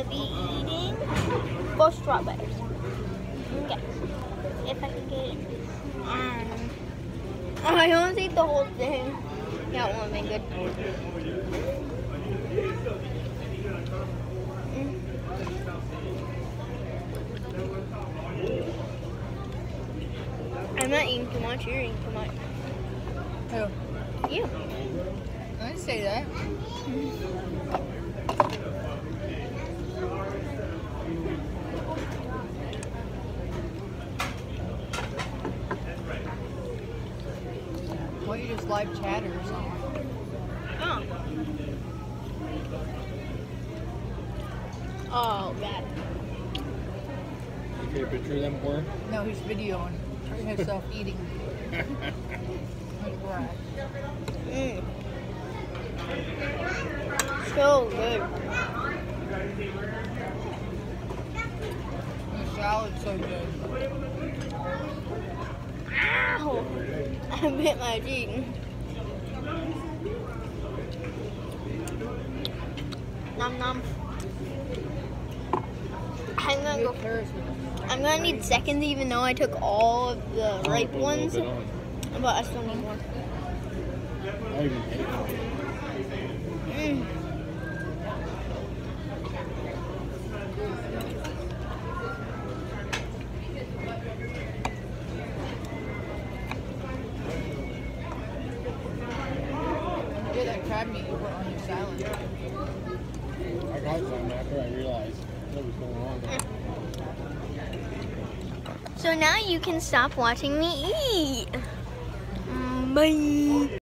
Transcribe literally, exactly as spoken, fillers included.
gonna be eating four strawberries. Okay. If I can get it. Um, I don't eat the whole thing. That won't be good. Mm. I'm not eating too much. You're eating too much. Who? You. I didn't say that. Why don't you just live chatter or something? Oh. Oh, God. You take a picture of them for her? No, he's videoing himself eating. Mm. So good. The salad's so good. Ow! I bit my teeth. Nom nom. I'm gonna go. I'm gonna need seconds, even though I took all of the ripe Put a little ones. bit on. But I still need more. I even hate it. Mm. Yeah, that crab meat you put on your salad. I got some after I realized what was going on there. So now you can stop watching me eat. Mm, bye.